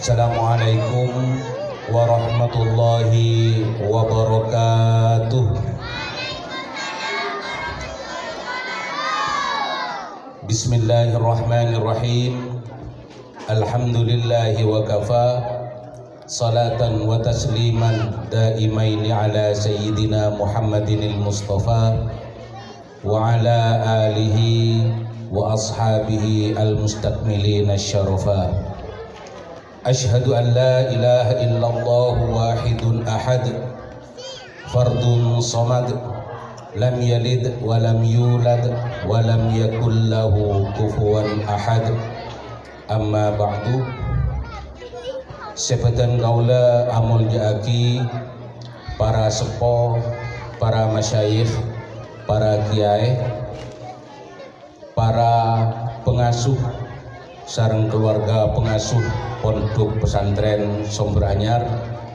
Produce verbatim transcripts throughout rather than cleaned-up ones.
Assalamualaikum warahmatullahi wabarakatuh. Bismillahirrahmanirrahim. Alhamdulillahi wa kafa. Salatan wa tasliman daimaini ala sayyidina Muhammadinil Mustafa wa ala alihi wa ashabihi al-mustakmilina syarafa. Ashhadu an la ilaha illallah wahidun ahad fardun samad lam yalid wa lam yulad wa lam yakul lahu kufuwan ahad. Amma ba'du. Sepetan kaula amul jaaki para sepo, para masyayikh, para kiai, para pengasuh sareng keluarga pengasuh Pondok Pesantren Sumber Anyar,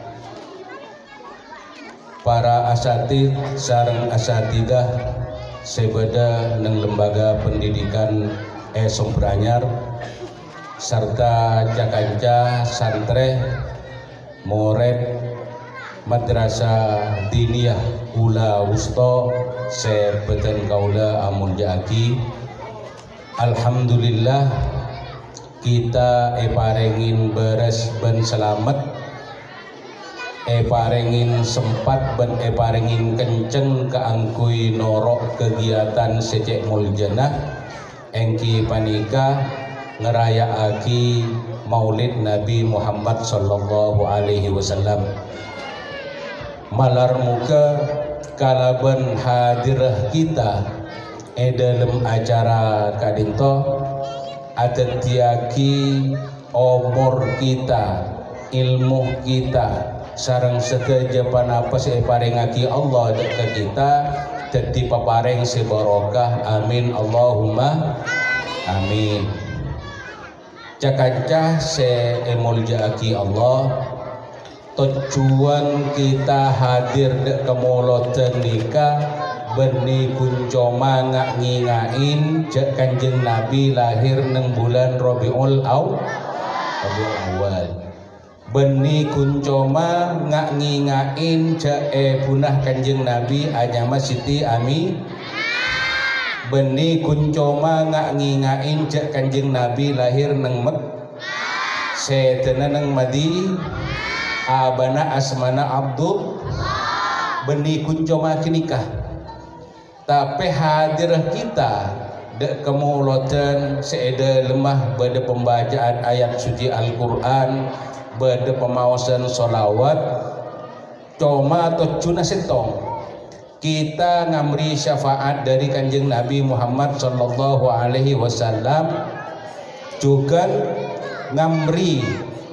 para asatid sareng asatidah sebeda neng lembaga pendidikan e Sumber Anyar, serta cakanca santre murid madrasah diniyah ula wusto sebeten kaula amun jaaki. Alhamdulillah kita eparengin beres ben selamat, eparengin sempat ben eparengin kenceng keangkui norok kegiatan secek muljanah engki panika ngerayaaki Maulid Nabi Muhammad sallallahu alaihi wasallam. Malar muka kalaban hadirah kita e dalam acara kadinto atetiaki umur kita, ilmu kita, sareng sekeja panapas e parengaki Allah ke kita dadi papareng sebarokah. Amin Allahumma amin. Cakancah se emuljaaki Allah, tujuan kita hadir dek kemoloten nikah beni kuncoma ngak ngingain cek kanjeng Nabi lahir neng bulan Rabiul Awal. Rabiul Awal. Beni kuncoma ngak ngingain cek e punah kanjeng Nabi anyama Siti Ami. Beni kuncoma ngak ngingain cek kanjeng Nabi lahir neng Mek. Setena neng Madi. Abana asmana Abdul. Beni kuncoma kinikah. Tapi hadir kita dek kemulotan seeda lemah pada pembacaan ayat suci Al-Quran, pada pemawasan solawat, coma atau cuna setong kita ngamri syafaat dari kanjeng Nabi Muhammad sallallahu alaihi wasallam, juga ngamri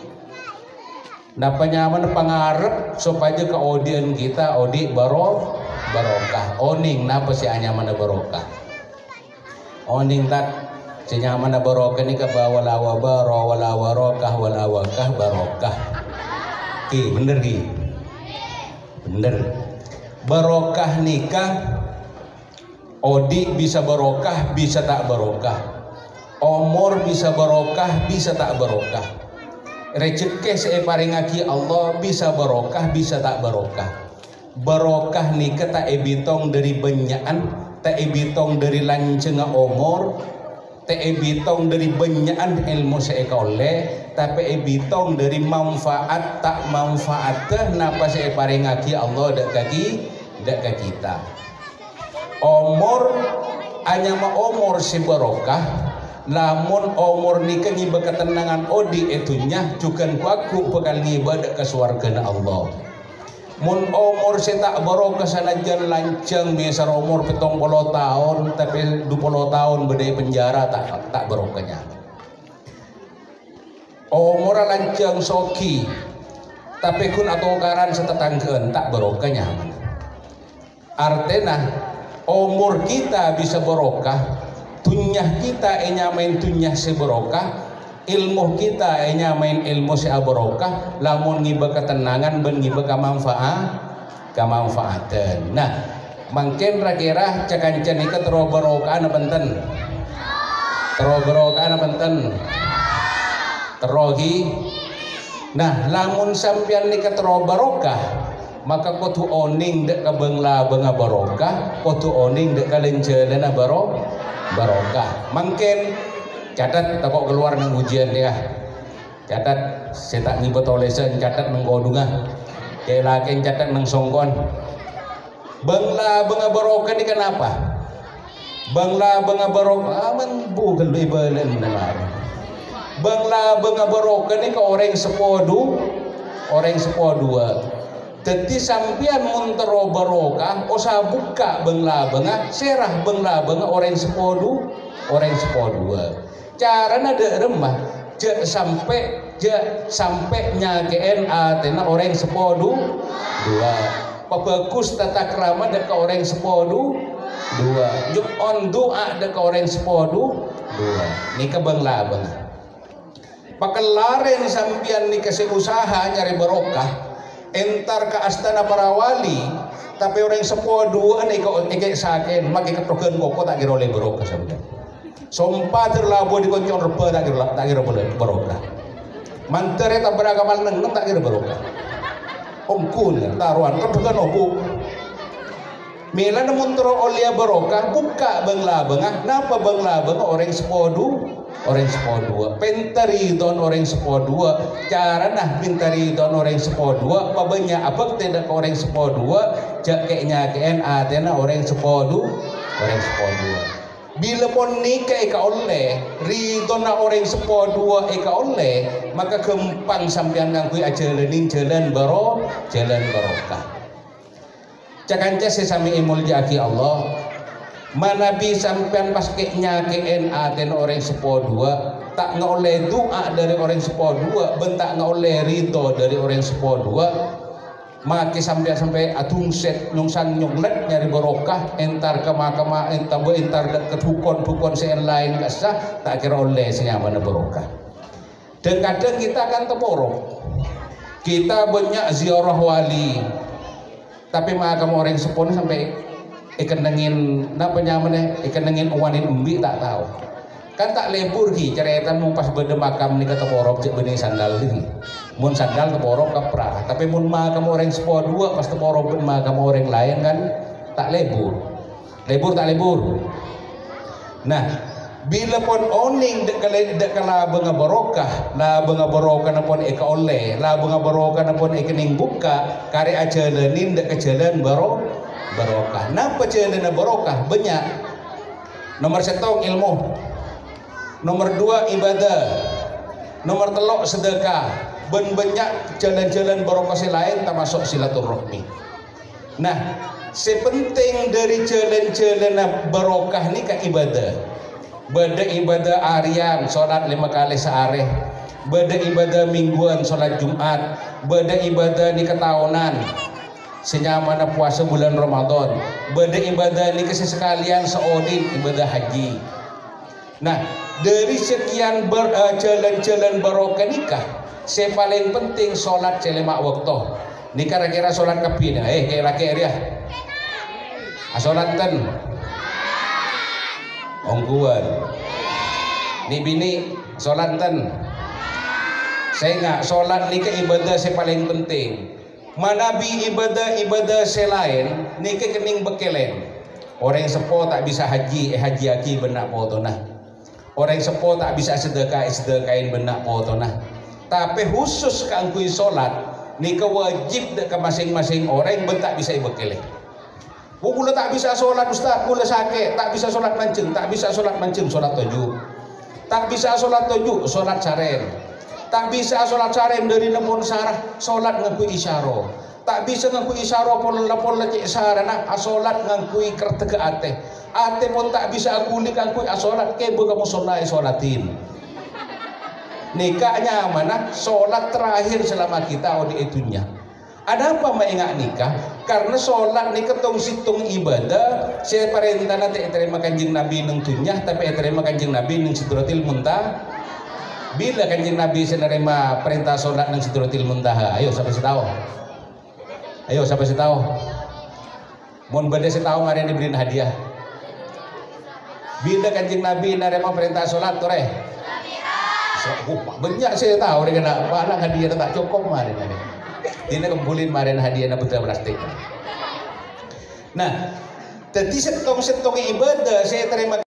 napa nyaman pangarep supaya ke audien kita audi baro barokah. Oning napa si anyamana barokah, oning tat si nyamana barokah ni ka bawalawa baro wala warokah wala wakah barokah ki bener ki bener. Barokah nikah odi bisa barokah bisa tak barokah, umur bisa barokah bisa tak barokah, rezeki separengaki Allah bisa barokah bisa tak barokah. Barokah nikah tak ebitong dari benyaan, tak ebitong dari lancenga umur, tak ebitong dari benyaan ilmu seekole, tapi ebitong dari manfaat tak manfaat napa separengaki Allah dak kaki dak ka kita. Umur hanya ma umur si barokah, lamun umur nikah ngiba ketenangan odi etunya cukan kuaku bekal ngiba dak ka swargana Allah. Mun umur saya tak barokah sanajan lancang misal umur petong puluh tahun tapi dua puluh tahun bedai penjara tak tak barokahnya. Umur lancang soki tapi kun atau karan setetangkeun tak barokahnya. Artena umur kita bisa barokah, tunyah kita enya main tunyah sebarokah, ilmu kita enya main ilmu sebarokah, lamun ngiba ketenangan ben ngiba kamanfaat kamanfaatan. Nah, mungkin kira cakancan ikat tero barokah ana benten. Tero barokah ana benten. Terogi Nah, lamun sampean ni katero barokah, maka kotu oning dek ka bengla benga barokah, kotu oning dek ka lencelena baro barokah. Mungkin catat takok keluar nang ujian dia. Catat saya tak ngibet olesan, catat nang godunga. Kayak laki catat nang songkon. Bengla benga barokah ni kenapa? Bengla benga barokah aman bukan ibalen nama. Bengla benga barokah ni ke orang sepodu, orang sepodua. Teti sampian muntero barokah, osa buka bengla benga, serah bengla benga orang sepodu, orang sepodua. Cara nada remah, je sampai je sampai nyakeen atena orang sepodu dua. Pabagus tata krama dek orang sepodu dua. Juk on doa dek orang sepodu dua. Ni ke bengla benga. Pakelaren sampian ni kasih usaha nyari barokah. Entar ke astana para wali, tapi orang sepodu ane kau eke saken, maki ketoken koko tak kira oleh barokah sampean. Sompa terlabu di koncong repa tak kira tak kira boleh barokah. Mantere tak beragama neng tak kira barokah. Omku ni taruhan ketoken oku. Mila namun tero oleh barokah buka bengla bengah, napa bengla bengah orang sepodu, orang sepodua. Pentari don orang sepodua. Cara nah pentari don orang sepodua. Pabanya apa tidak orang sepodua? Jakeknya keen atena orang sepodu, orang sepodua. Bila pun nikah eka oleh, ridona orang sepodua eka oleh, maka kempang sampean ngangkui aja lening jalan baro, jalan barokah. Cakanca sesami imul jaki Allah. Manabi sampean pas keknya keen aten orang sepodua, tak ngoleh doa dari orang sepodua, bentak ngoleh ridho dari orang sepodua. Maki sampai sampai atung set nyungsang nyonglet nyari barokah entar ke mahkamah entar bo entar ke dukun-dukun sen lain kasah tak kira oleh senyaman barokah. Dan kadang kita akan teporok. Kita banyak ziarah wali. Tapi mahkamah orang sepon sampai ikan dengin napa nyaman ikan dengin uwanin umbi tak tahu. Kan tak lebur ki ceretan mau pas bede makam ni kata porok cek bening sandal ni. Mun sandal teporok kaprah, tapi mun makam orang sepodua pas teporok ben makam orang lain kan tak lebur. Lebur tak lebur. Nah, bila pun oning dek kala dek kala benga barokah, la benga barokah napon eka oleh, la benga barokah napon eka ning buka, kare aja lenin dek kejalan baro barokah. Napa jalan barokah? Banyak. Nomor satu ilmu. Nomor dua ibadah. Nomor telok sedekah. Ben banyak jalan-jalan barokah lain termasuk silaturahmi. Nah, sepenting dari jalan-jalan barokah ni ke ibadah. Beda ibadah harian, solat lima kali sehari. Beda ibadah mingguan, solat Jumat. Beda ibadah ni ketahunan, senyamana puasa bulan Ramadan. Beda ibadah ni kesekalian seodin ibadah haji. Nah, dari sekian ber, uh, jalan-jalan barokah nikah, saya paling penting solat selama waktu. Ni kira-kira solat kapina, eh kayak laki dia. Solat ten, ongguan. Ni bini solat ten. Saya nggak solat ni ke ibadah saya paling penting. Manabi ibadah-ibadah selain ni ke kening bekelen. Orang sepo tak bisa haji, eh haji aki benak potona. Orang sepo tak bisa sedekah, sedekahin benak potona. Tapi khusus kangkui solat, ni kewajib ke masing-masing orang ben tak bisa ibekele. Gula tak bisa solat ustaz, gula sakit, tak bisa solat mancing, tak bisa solat mancing, solat tujuh. Tak bisa solat tujuh, solat saren. Tak bisa solat saren dari lemon sarah, solat ngakui isyaro. Tak bisa ngakui isyaro pun lapor lecek sarana, asolat ngakui kertega ate. Ate pun tak bisa akuli ngakui asolat, ke kamu solai solatin. Nikahnya mana? Solat terakhir selama kita di itunya. Ada apa mengingat nikah? Karena solat ni ketong situng ibadah. Saya perintah nanti terima kanjeng Nabi neng tunyah, tapi terima kanjeng Nabi neng Sidratil Muntaha. Bila kanjeng Nabi senerima perintah solat neng Sidratil Muntaha? Ayo sampai setahu. Ayo sampai setahu. Mohon beda setahu hari ini diberi hadiah. Bila kanjeng Nabi nerima perintah solat, tore? Oh, banyak saya tahu dengan barang hadiah tak cukup kemarin ini. Dia kumpulin kemarin hadiah na putra plastik. Nah, tadi setong-setong ibadah saya terima